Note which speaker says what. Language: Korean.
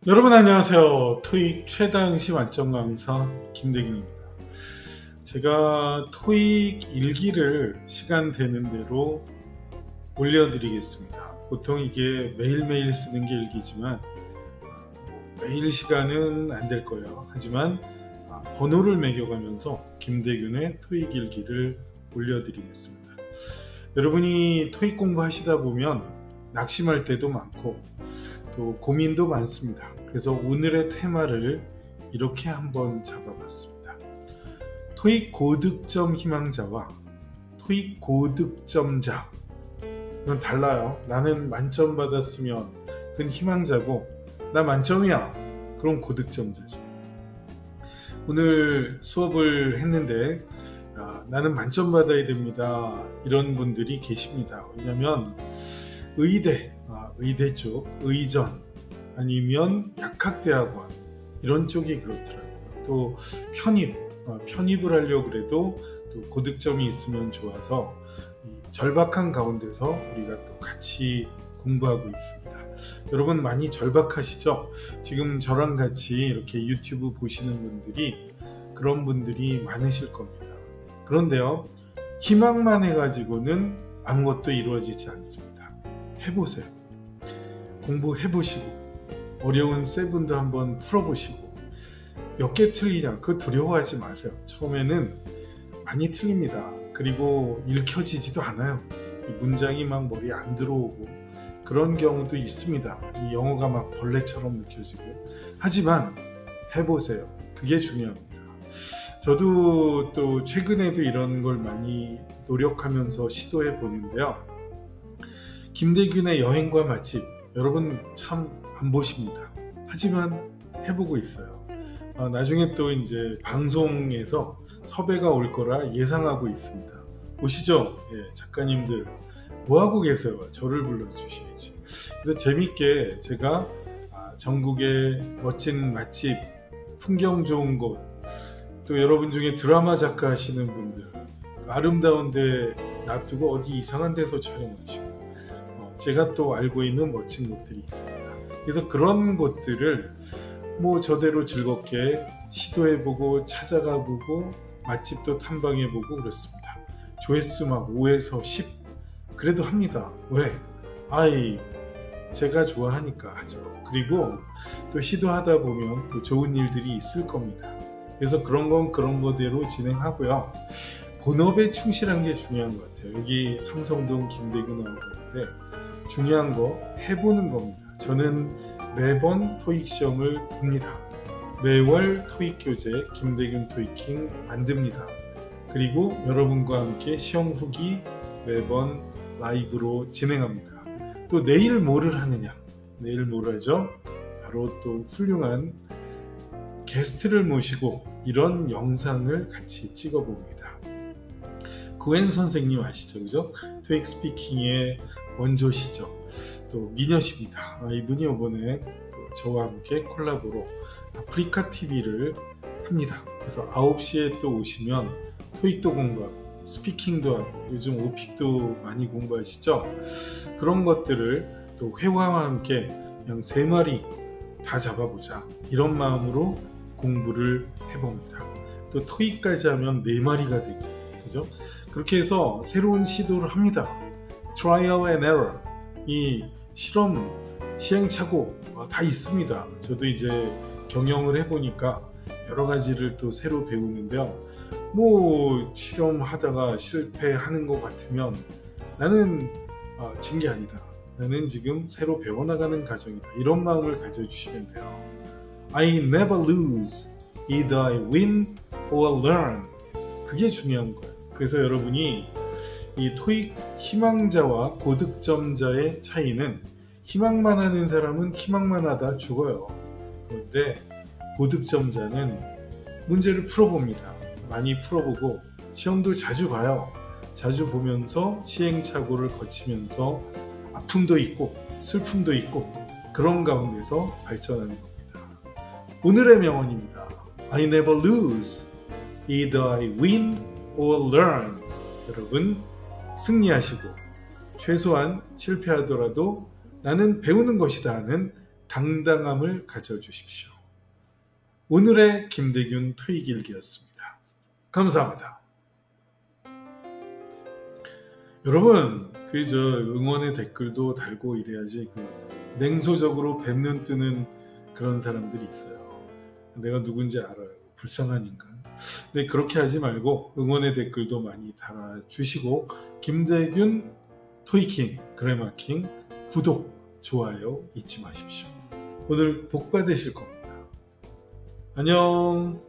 Speaker 1: 여러분 안녕하세요. 토익 최다응시 만점 강사 김대균입니다. 제가 토익 일기를 시간 되는 대로 올려드리겠습니다. 보통 이게 매일매일 쓰는 게 일기지만 매일 시간은 안 될 거예요. 하지만 번호를 매겨가면서 김대균의 토익 일기를 올려드리겠습니다. 여러분이 토익 공부하시다 보면 낙심할 때도 많고 또 고민도 많습니다. 그래서 오늘의 테마를 이렇게 한번 잡아봤습니다. 토익 고득점 희망자와 토익 고득점자, 이건 달라요. 나는 만점 받았으면 그건 희망자고, 나 만점이야 그럼 고득점자죠. 오늘 수업을 했는데 나는 만점 받아야 됩니다, 이런 분들이 계십니다. 왜냐하면 의대 쪽, 의전 아니면 약학대학원 이런 쪽이 그렇더라고요. 또 편입을 하려고 그래도 또 고득점이 있으면 좋아서 절박한 가운데서 우리가 또 같이 공부하고 있습니다. 여러분 많이 절박하시죠? 지금 저랑 같이 이렇게 유튜브 보시는 분들이 그런 분들이 많으실 겁니다. 그런데요, 희망만 해가지고는 아무것도 이루어지지 않습니다. 해보세요. 공부해보시고 어려운 세븐도 한번 풀어보시고 몇 개 틀리냐 그거 두려워하지 마세요. 처음에는 많이 틀립니다. 그리고 읽혀지지도 않아요. 이 문장이 막 머리에 안 들어오고 그런 경우도 있습니다. 이 영어가 막 벌레처럼 느껴지고. 하지만 해보세요. 그게 중요합니다. 저도 또 최근에도 이런 걸 많이 노력하면서 시도해 보는데요. 김대균의 여행과 맛집, 여러분 참 안 보십니다. 하지만 해보고 있어요. 나중에 또 이제 방송에서 섭외가 올 거라 예상하고 있습니다. 보시죠? 예, 작가님들 뭐하고 계세요? 저를 불러주셔야지. 그래서 재밌게 제가 전국의 멋진 맛집, 풍경 좋은 곳, 또 여러분 중에 드라마 작가 하시는 분들 아름다운데 놔두고 어디 이상한 데서 촬영하시고, 제가 또 알고 있는 멋진 곳들이 있습니다. 그래서 그런 곳들을 저대로 즐겁게 시도해보고 찾아가보고 맛집도 탐방해보고 그렇습니다. 조회수 막 5에서 10 그래도 합니다. 왜? 제가 좋아하니까 하죠. 그리고 또 시도하다 보면 또 좋은 일들이 있을 겁니다. 그래서 그런 건 그런 거대로 진행하고요. 본업에 충실한 게 중요한 것 같아요. 여기 삼성동 김대균 나온 건데 중요한 거 해보는 겁니다. 저는 매번 토익 시험을 봅니다. 매월 토익 교재 김대균 토익킹 만듭니다. 그리고 여러분과 함께 시험 후기 매번 라이브로 진행합니다. 또 내일 뭐를 하느냐? 내일 뭘 하죠? 바로 또 훌륭한 게스트를 모시고 이런 영상을 같이 찍어봅니다. 구엔 선생님 아시죠? 그죠? 토익 스피킹의 원조시죠. 또 미녀십니다. 이분이 이번에 또 저와 함께 콜라보로 아프리카 TV를 합니다. 그래서 9시에 또 오시면 토익도 공부하고 스피킹도 하고 요즘 오픽도 많이 공부하시죠? 그런 것들을 또 회화와 함께 그냥 3마리 다 잡아보자, 이런 마음으로 공부를 해봅니다. 또 토익까지 하면 4마리가 되고, 그죠? 그렇게 해서 새로운 시도를 합니다. Trial and error, 이 실험, 시행착오 다 있습니다. 저도 이제 경영을 해보니까 여러 가지를 또 새로 배우는데요. 실험하다가 실패하는 것 같으면 나는 진 게 아니다. 나는 지금 새로 배워나가는 과정이다. 이런 마음을 가져주시면 돼요. I never lose. Either I win or learn. 그게 중요한 거예요. 그래서 여러분이 이 토익 희망자와 고득점자의 차이는, 희망만 하는 사람은 희망만 하다 죽어요. 그런데 고득점자는 문제를 풀어봅니다. 많이 풀어보고 시험도 자주 봐요. 자주 보면서 시행착오를 거치면서 아픔도 있고 슬픔도 있고 그런 가운데서 발전하는 겁니다. 오늘의 명언입니다. I never lose. Either I win or learn. 여러분 승리하시고 최소한 실패하더라도 나는 배우는 것이다 하는 당당함을 가져주십시오. 오늘의 김대균 토익 일기였습니다. 감사합니다. 여러분, 응원의 댓글도 달고 이래야지 냉소적으로 뱀눈 뜨는 그런 사람들이 있어요. 내가 누군지 알아요. 불쌍한 인간. 근데 그렇게 하지 말고 응원의 댓글도 많이 달아주시고 김대균 토익킹, 그래마킹 구독, 좋아요 잊지 마십시오. 오늘 복 받으실 겁니다. 안녕.